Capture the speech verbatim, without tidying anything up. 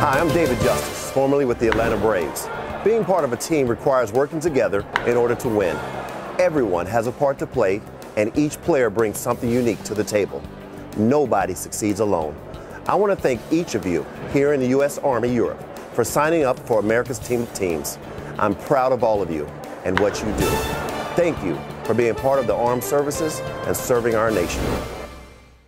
Hi, I'm David Justice, formerly with the Atlanta Braves. Being part of a team requires working together in order to win. Everyone has a part to play, and each player brings something unique to the table. Nobody succeeds alone. I want to thank each of you here in the U S Army Europe for signing up for America's Team of Teams. I'm proud of all of you and what you do. Thank you for being part of the armed services and serving our nation.